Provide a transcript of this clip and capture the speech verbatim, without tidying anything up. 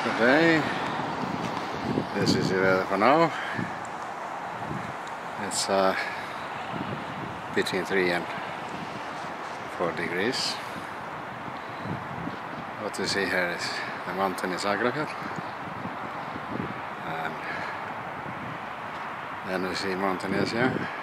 Good day. This is the weather for now. It's uh, between three and four degrees. What you see here is the mountain in Sakrafjall, and then we see Mount Asia.